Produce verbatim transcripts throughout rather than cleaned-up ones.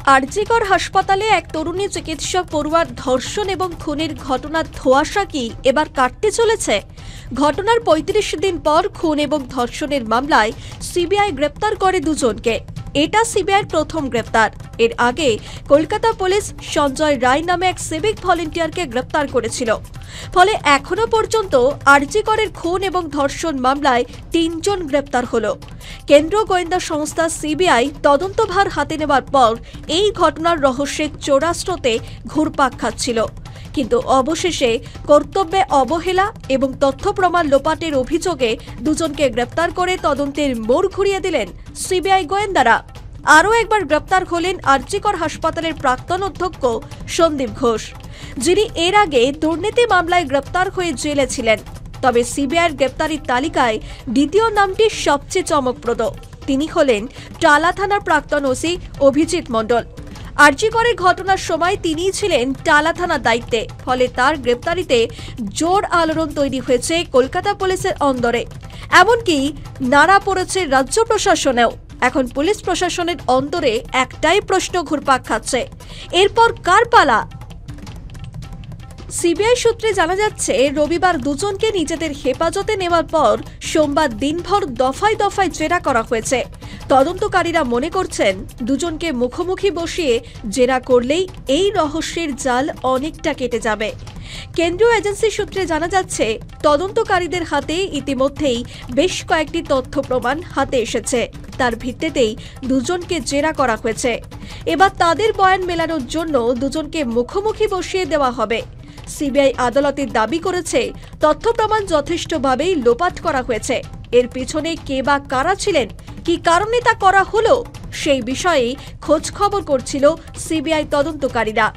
আরজিকর হাসপাতালে এক তরুণী চিকিৎসক পড়ুয়ার ধর্ষণ এবং খুনের ঘটনার ধোঁয়াশা কি এবার কাটতে চলেছে? ঘটনার পঁয়ত্রিশ দিন পর খুন এবং ধর্ষণের মামলায় সিবিআই গ্রেপ্তার করে দুজনকে। এটা সিবিআইয়ের প্রথম গ্রেপ্তার। এর আগে কলকাতা পুলিশ সঞ্জয় রায় নামে এক সিভিক ভলেন্টিয়ারকে গ্রেপ্তার করেছিল। ফলে এখনো পর্যন্ত আরজিকরের খুন এবং ধর্ষণ মামলায় তিনজন গ্রেপ্তার হলো। কেন্দ্রীয় গোয়েন্দা সংস্থা সিবিআই তদন্তভার হাতে নেওয়ার পর এই ঘটনার রহস্যের চোরাস্রোতে ঘুরপাক খাচ্ছিল। কিন্তু অবশেষে কর্তব্যে অবহেলা এবং তথ্য প্রমাণ লোপাটের অভিযোগে দুজনকে গ্রেপ্তার করে তদন্তের মোড় ঘুরিয়ে দিলেন সিবিআই গোয়েন্দারা। আরও একবার গ্রেপ্তার হলেন আরজিকর হাসপাতালের প্রাক্তন অধ্যক্ষ সন্দীপ ঘোষ, যিনি এর আগে দুর্নীতি মামলায় গ্রেপ্তার হয়ে জেলে ছিলেন। তবে সিবিআইয়ের গ্রেপ্তারির তালিকায় দ্বিতীয় নামটি সবচেয়ে চমকপ্রদ। তিনি হলেন টালা থানার প্রাক্তন ওসি অভিজিৎ মণ্ডল। আরজিকরের ঘটনার সময় তিনিই ছিলেন টালা থানার দায়িত্বে। ফলে তার গ্রেপ্তারিতে জোর আলোড়ন তৈরি হয়েছে কলকাতা পুলিশের অন্দরে। এমনকি নাড়া পড়েছে রাজ্য প্রশাসনেও। এখন পুলিশ প্রশাসনের অন্তরে একটাই প্রশ্ন ঘুরপাক খাচ্ছে, এরপর কার পালা? সিবিআই সূত্রে জানা যাচ্ছে, রবিবার দুজনকে নিজেদের হেফাজতে নেওয়ার পর সোমবার দিনভর দফায় দফায় জেরা করা হয়েছে। তদন্তকারীরা মনে করছেন, দুজনকে মুখোমুখি বসিয়ে জেরা করলেই এই রহস্যের জাল অনেকটা কেটে যাবে। কেন্দ্রীয় এজেন্সি সূত্রে জানা যাচ্ছে, তদন্তকারীদের হাতে ইতিমধ্যেই বেশ কয়েকটি তথ্য প্রমাণ হাতে এসেছে। তার ভিত্তিতেই দুজনকে জেরা করা হয়েছে। এবার তাদের বয়ান মেলানোর জন্য দুজনকে মুখোমুখি বসিয়ে দেওয়া হবে। সিবিআই আদালতে দাবি করেছে, তথ্য প্রমাণ যথেষ্টভাবেই লোপাট করা হয়েছে। এর পিছনে কে বা কারা ছিলেন, কি কারণে তা করা হলো, সেই বিষয়ে খোঁজ খবর করছিল সিবিআই তদন্তকারীরা।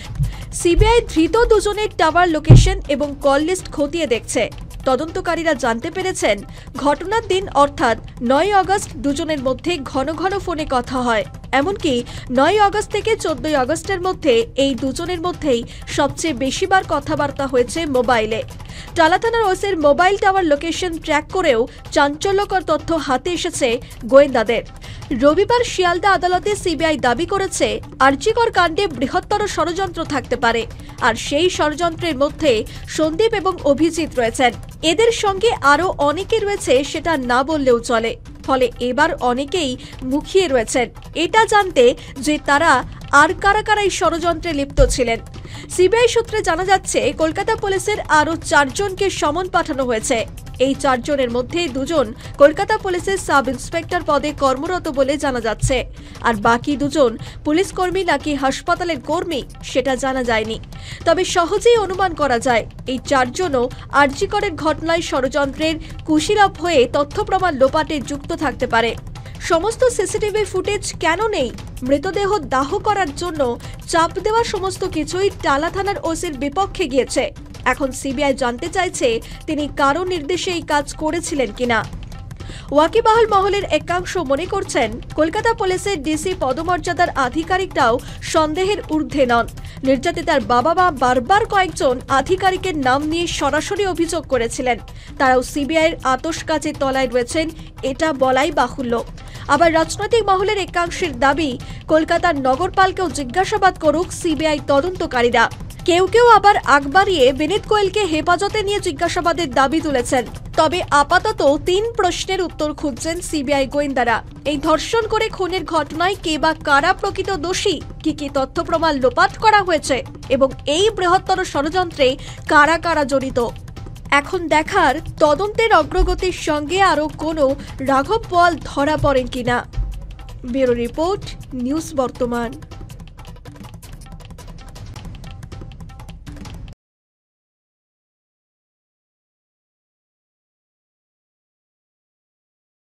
সিবিআই ধৃত দুজনের টাওয়ার লোকেশন এবং কল লিস্ট খতিয়ে দেখছে। তদন্তকারীরা জানতে পেরেছেন, ঘটনার দিন অর্থাৎ নয় আগস্ট দুজনের মধ্যে ঘন ঘন ফোনে কথা হয়। এমনকি নয় আগস্ট থেকে চোদ্দই আগস্টের মধ্যে এই দুজনের মধ্যেই সবচেয়ে বেশিবার কথাবার্তা হয়েছে মোবাইলে। টালা থানার ওসির মোবাইল টাওয়ার লোকেশন ট্র্যাক করেও চাঞ্চল্যকর তথ্য হাতে এসেছে গোয়েন্দাদের। রবিবার শিয়ালদা আদালতে সিবিআই দাবি করেছে, আরজিকর কাণ্ডে বৃহত্তর ষড়যন্ত্র থাকতে পারে। আর সেই ষড়যন্ত্রের মধ্যে সন্দীপ এবং অভিজিৎ রয়েছেন। এদের সঙ্গে আরও অনেকে রয়েছে, সেটা না বললেও চলে। ফলে এবার অনেকেই মুখিয়ে রয়েছেন এটা জানতে যে তারা আর কারা কারা এই ষড়যন্ত্রে লিপ্ত ছিলেন। সিবিআই সূত্রে জানা যাচ্ছে, কলকাতা পুলিশের আরও চারজনকে সমন পাঠানো হয়েছে। এই চারজনের মধ্যে দুজন কলকাতা পুলিশের সাব ইন্সপেক্টর পদে কর্মরত বলে জানা যাচ্ছে। আর বাকি দুজন পুলিশ কর্মী নাকি হাসপাতালের কর্মী সেটা জানা যায়নি। তবে সহজেই অনুমান করা যায়, এই চারজনও আরজিকরের ঘটনায় ষড়যন্ত্রের কুশীলব হয়ে তথ্য প্রমাণ লোপাটে যুক্ত থাকতে পারে। সমস্ত সিসিটিভি ফুটেজ কেন নেই? মৃতদেহ দাহ করার জন্য চাপ দেওয়া সমস্ত কিছুই টালা থানার ওসির বিপক্ষে গিয়েছে। এখন সিবিআই জানতে চাইছে, তিনি কারো নির্দেশে এই কাজ করেছিলেন কিনা। ওয়াকিবহাল মহলের একাংশ মনে করছেন, কলকাতা পুলিশের ডিসি পদমর্যাদার আধিকারিকরাও সন্দেহের ঊর্ধ্বে নন। নির্যাতিতার বাবা মা বারবার কয়েকজন আধিকারিকের নাম নিয়ে সরাসরি অভিযোগ করেছিলেন। তারাও সিবিআইয়ের আতশ কাচের তলায় রয়েছেন, এটা বলাই বাহুল্য। আবার রাজনৈতিক মহলের একাংশের দাবি, কলকাতার নগরপালকেও জিজ্ঞাসাবাদ করুক সিবিআই তদন্তকারীরা। কেউ কেউ আবার আগ বাড়িয়ে বিনীত গোয়েলকে হেফাজতে নিয়ে জিজ্ঞাসাবাদের দাবি তুলেছেন। তবে আপাতত তিন প্রশ্নের উত্তর খুঁজছেন সিবিআই গোয়েন্দারা। এই ধর্ষণ করে খুনের ঘটনায় কে বা কারা প্রকৃত দোষী, কি কি তথ্য প্রমাণ লোপাট করা হয়েছে এবং এই বৃহত্তর ষড়যন্ত্রে কারা কারা জড়িত। এখন দেখার, তদন্তের অগ্রগতির সঙ্গে আরও কোনো রাঘব বোয়াল ধরা পড়েন কিনা। ব্যুরো রিপোর্ট, নিউজ বর্তমান।